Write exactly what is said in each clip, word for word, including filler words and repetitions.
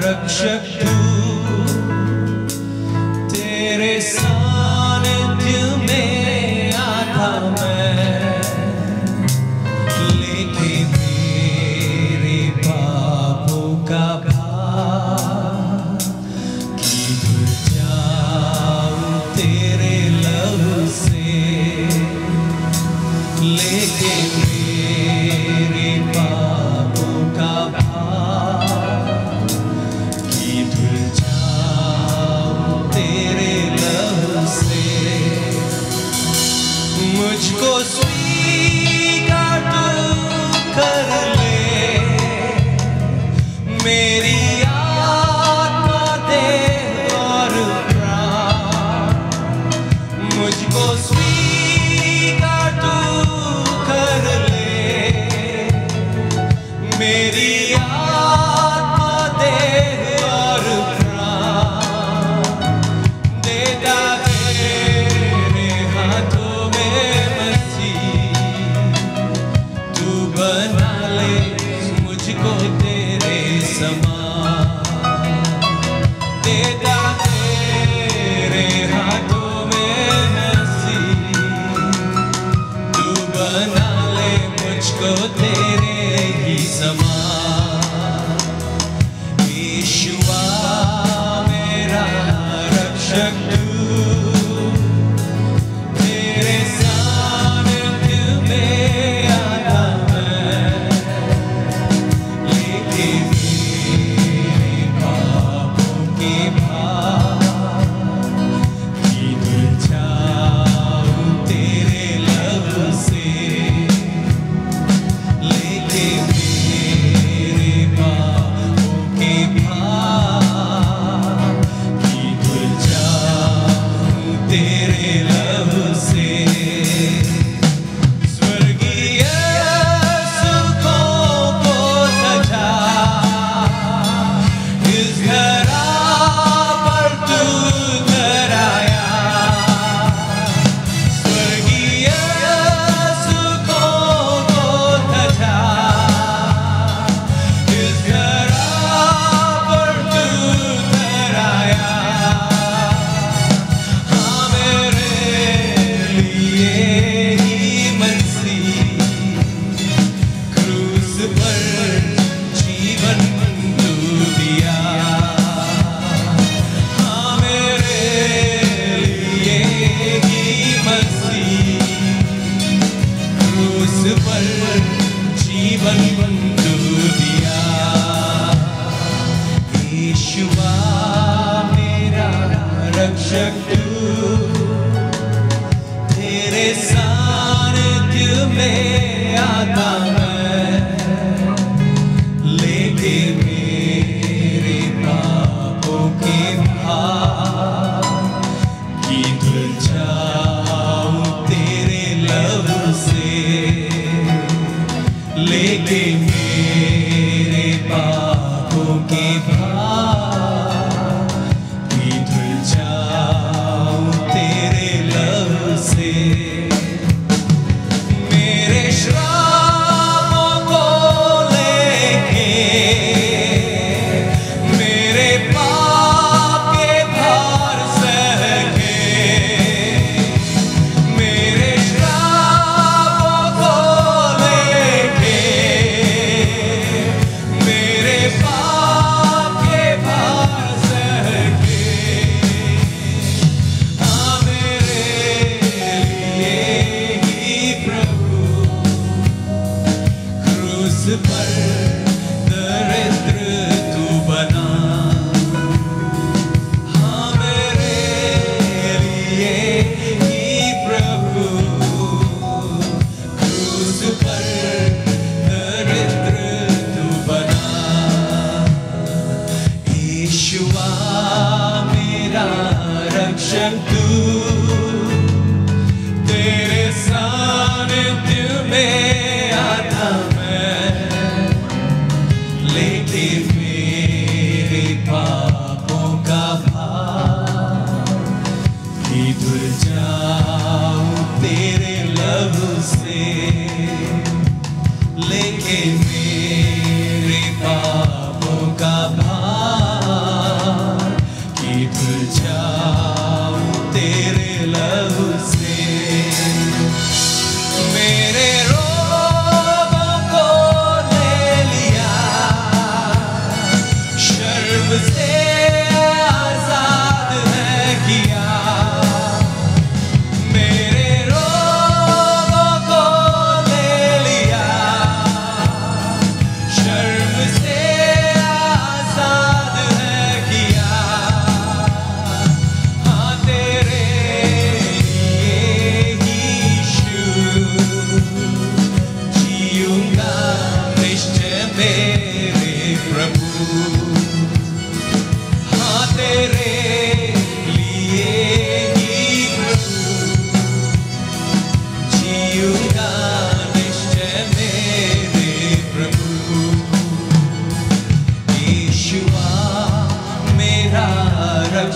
रक्षक तू, तेरे सानिध्य में आता मैं, लेके मेरे पापों का भार, कि धुल जाऊं तेरे लहू से, लेके मेरे पापों का भार, कि धुल जाऊं तेरे लहू से। मुझको स्वीकार तू कर ले, मेरी आत्मा देह और प्राण, मुझको स्वीकार तू कर ले, मेरी आत्मा देह और प्राण, देता तेरे हाथों में मसीह, तू बना ले मुझको तेरे समान, देता तेरे हाथों में मसीह, तू बना ले मुझको तेरे ही समान। यीशुआ मेरा रक्षक तू, तेरे सानिध्य में आता मैं, लेके मेरे पापों के भार, कि धुल जाऊं तेरे लहू से, लेके मेरे पापों के भार, कि धुल जाऊं तेरे लहू से। स्वर्गीय सुखों को तजा, इस धरा पर तू धराया, स्वर्गीय सुखों को तजा, इस धरा पर तू धराया। हाँ मेरे लिए ही मसीह, क्रूस पर जीवन तू दिया। हाँ मेरे लिए ही मसीह, क्रूस पर जीवन तू दिया। यीशुआ मेरा रक्षक तू, तेरे सानिध्य में आता मैं, लेके मेरे पापों के भार, कि धुल जाऊं तेरे लहू से, लेके मेरे पापों के भार, कि धुल जाऊं तेरे लहू से। मेरे श्रापों को लेके, मेरे पाप के भार सह के, मेरे श्रापों को लेके, मेरे पाप के भार सह के, हाँ मेरे लिए ही प्रभु, क्रूस पर दरिद्र तू बना। हाँ मेरे लिए ही प्रभु, क्रूस पर दरिद्र तू बना। यीशुआ मेरा रक्षक तू, तेरे सानिध्य में आता मैं, लेके मेरे पापों का भार, कि धुल जाऊं तेरे लहू से, लेके मेरे पापों का भार,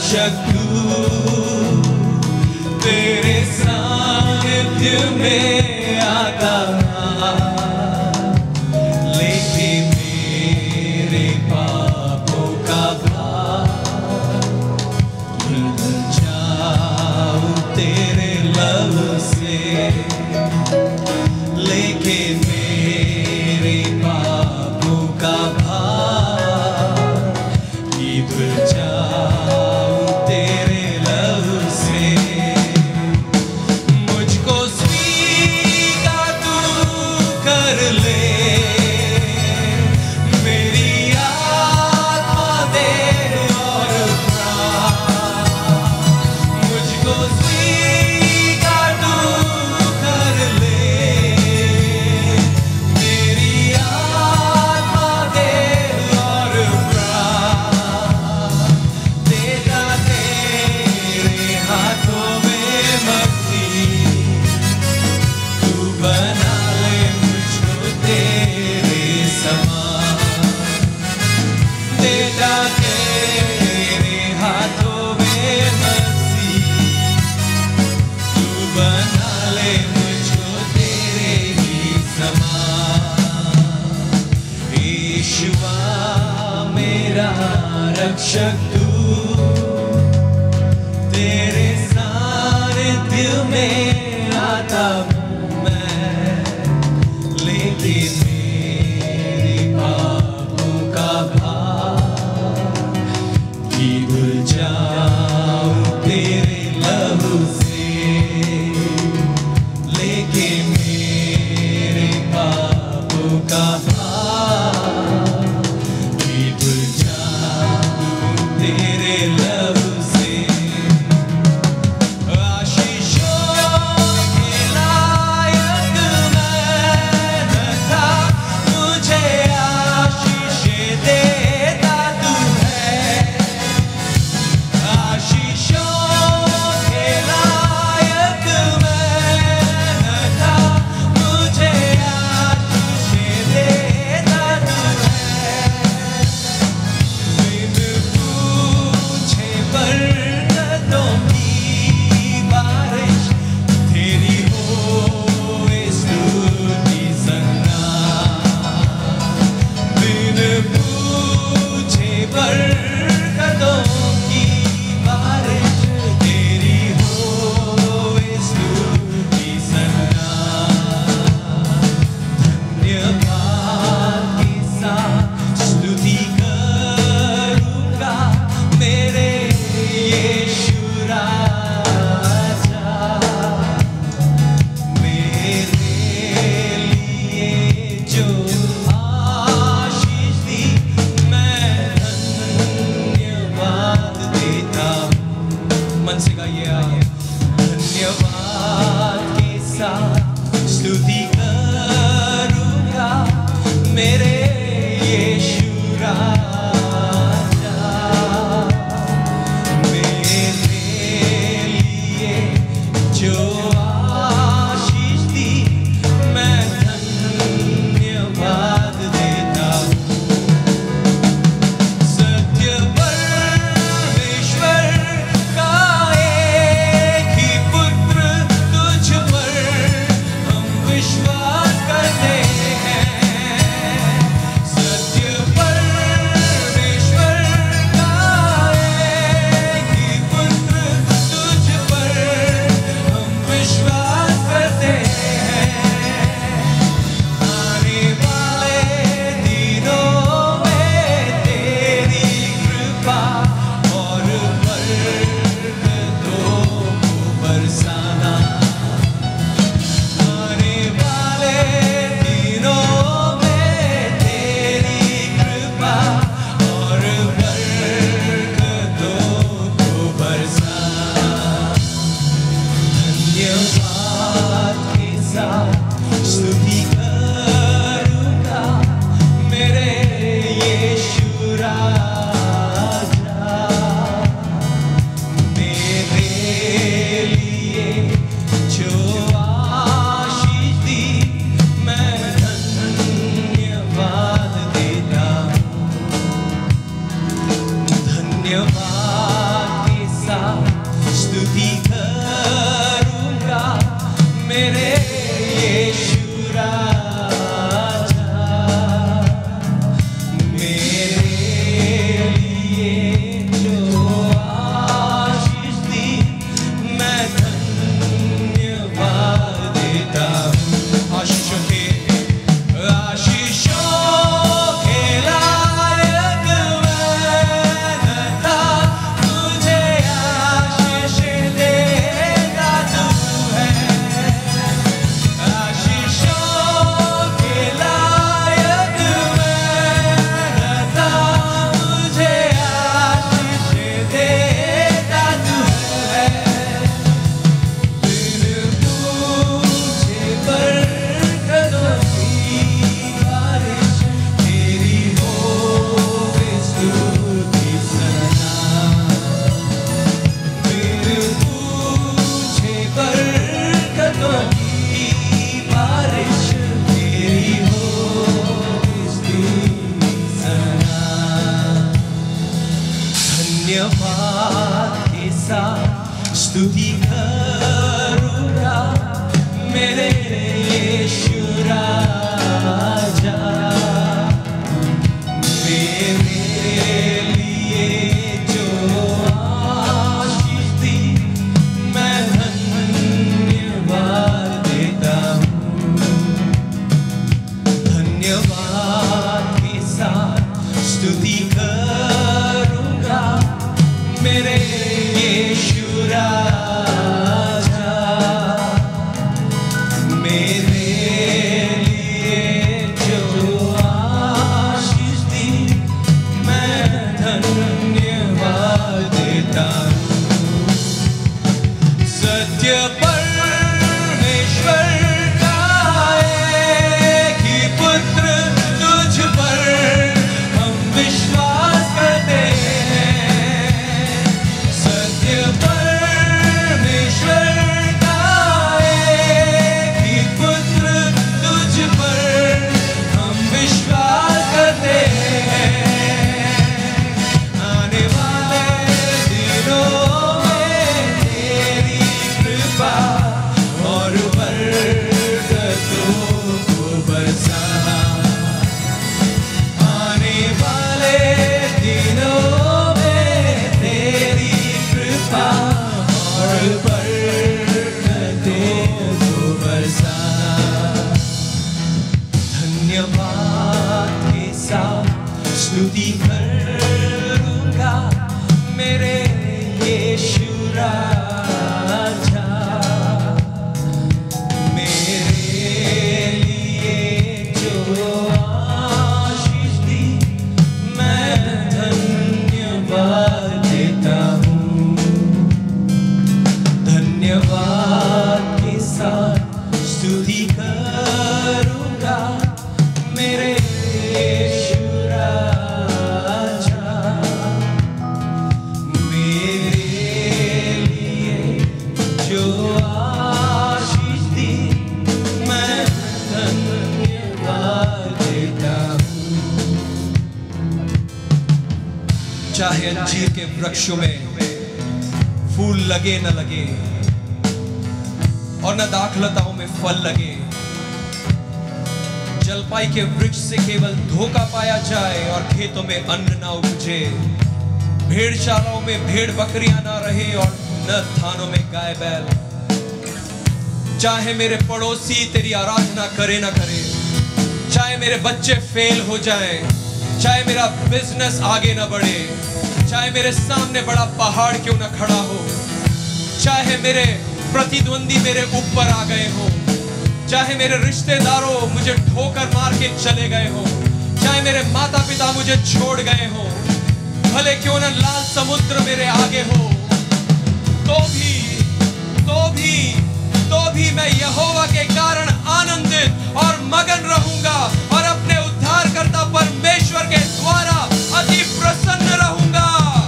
रक्षक तू, तेरे सानिध्य में आता लेके मेरे पापों का भार, धुल जाऊं तेरे लव से, लेके मेरे पापों का भार, कि धुल जाऊं तेरे लव से। मुझको स्वीकार तू कर ले, मेरी आत्मा दे और प्राण। मुझको स्वीकार तू कर ले, मेरी आत्मा दे और प्राण। तेरा तेरे हाथों में मर्जी, तू बना ले मुझको तेरे समान। तेरा तेरे हाथों में मर्जी, तू बना ले मुझको तेरे ही समान। यीशुआ मेरा रक्षक तू, तेरे सानिध्य में आता मैं, लेके मेरे पापों का भार, कि धुल जाऊं तेरे लहू से, लेके मेरे पापों का भार, कि धुल जाऊं तेरे लहू से। आशीषों के लायक मैं न था, मुझे आशीष देता तू है। आशीषों के लायक मैं न था, मुझे आशीष देता तू है। बिन पूछे बरकतों की बारिश, तेरी होए स्तुति सन्ना। बिन पूछे बरकतों की बारिश, तेरी होए स्तुति सन्ना। धन्यवाद के साथ स्तुति करूंगा मेरे यीशु राजा। मेरे लिए जो आशीष दी, मैं धन्यवाद देता हूँ। मन से गाइए आप। धन्यवाद के साथ स्तुति करूंगा मेरे यीशु राजा। मेरे लिए जो आशीष दी, मैं धन्यवाद देता हूँ। सत्य परमेश्वर का एक ही पुत्र, तुझ पर हम विश्वास करते हैं। सत्य परमेश्वर का एक ही पुत्र, तुझ पर हम विश्वास करते हैं। आने वाले दिनों में तेरी कृपा और बरकतों को बरसाना। आने वाले दिनों में तेरी कृपा और बरकतों को बरसाना। धन्यवाद के साथ स्तुति करूंगा मेरे यीशु राजा। मेरे लिए जो आशीष दी, मैं धन्यवाद देता हूँ। धन्यवाद के धन्यवाद के साथ स्तुति करूँगा मेरे यीशु राजा। मेरे लिए जो आशीष दी मैं धन्यवाद देता हूँ। धन्यवाद के साथ स्तुति करूँगा मेरे यीशु राजा। मेरे लिए जो आशीष दी मैं धन्यवाद देता हूँ। सत्य परमेश्वर का एक ही पुत्र तुझ पर हम विश्वास करते हैं। सत्य परमेश्वर का एक ही पुत्र तुझ पर हम विश्वास करते हैं। आने वाले दिनों में तेरी कृपा और बरकतों को बरसा। आने वाले दिनों में तेरी कृपा और बरकतों को बरसा। धन्यवाद के साथ स्तुति करूँगा मेरे यीशु राजा। मेरे लिए जो आशीष दी मैं धन्यवाद देता हूँ। धन्यवाद के साथ स्तुति करूँगा मेरे यीशु राजा। मेरे लिए जो आशीष दी मैं धन्यवाद देता हूँ। चाहे अंजीर के वृक्षों में फूल लगे न लगे और न दाखलताओं में फल लगे, जलपाई के वृक्ष से केवल धोखा पाया जाए और खेतों में अन्न ना उपजे, भेड़शालाओं में भेड़ बकरियां ना रहे और न थानों में गाय बैल। चाहे मेरे पड़ोसी तेरी आराधना करे ना करे, चाहे मेरे बच्चे फेल हो जाएं, चाहे मेरा बिजनेस आगे ना बढ़े, चाहे मेरे सामने बड़ा पहाड़ क्यों ना खड़ा हो, चाहे मेरे प्रतिद्वंदी मेरे ऊपर आ गए हो, चाहे मेरे रिश्तेदारों मुझे ठोकर मार के चले गए हो, चाहे मेरे माता पिता मुझे छोड़ गए हो, भले क्यों ना लाल समुद्र मेरे आगे हो, तो भी तो भी तो भी मैं यहोवा के कारण आनंदित और मगन रहूंगा और अपने उद्धारकर्ता परमेश्वर के द्वारा अति प्रसन्न रहूंगा।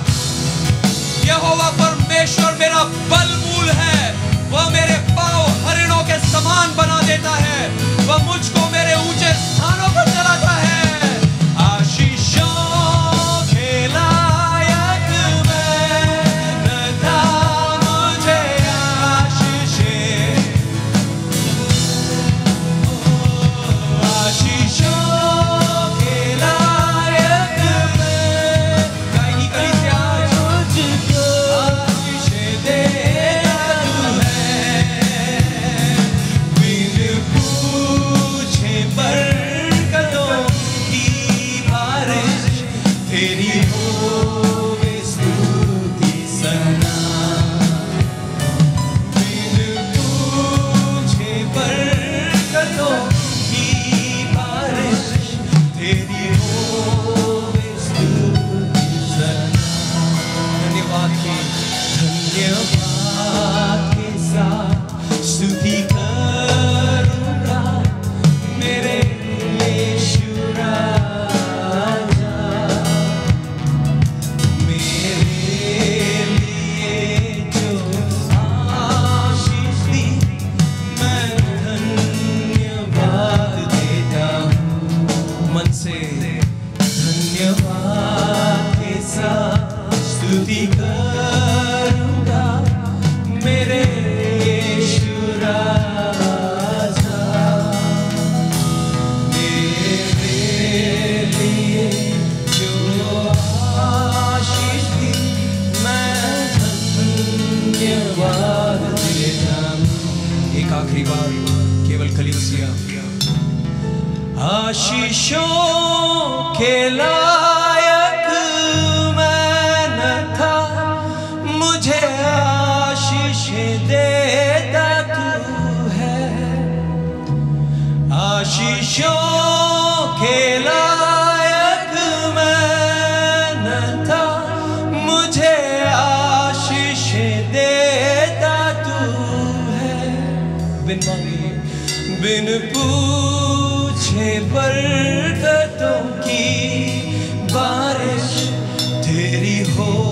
यहोवा परमेश्वर मेरा बलमूल है, वह मेरे पांव हरिणों के समान बना देता है, वह मुझको मेरे ऊंचे स्थानों पर चलाता है। आशीषों के लायक मैं न था, मुझे आशीषें। आशीषों के लायक मैं गायनी कलीसिया मुझको आशीषें देता तू है। बिन पूछे बरकतों की बारिश तेरी होवे स्तुति सना। बिन पूछे बरकतों की बारिश तेरी होवे स्तुति सना। धन्यवाद के धन्यवाद के साथ स्तुति करूँगा मेरे यीशु राजा। मेरे लिए जो आशीष दी मैं धन्यवाद देता हूँ। मन से धन्यवाद के साथ स्तुति करूंगा मेरे यीशु राजा। मेरे लिए जो आशीष दी मैं धन्यवाद देता हूं। एक आखिरी बार केवल कलीसिया। आशीषों के लायक मैं न था, मुझे आशीष देता तू है। आशीषों के लायक मैं न था, मुझे आशीष देता तू है। बिन मांगे बिन पूछे बरकतों की बारिश तेरी हो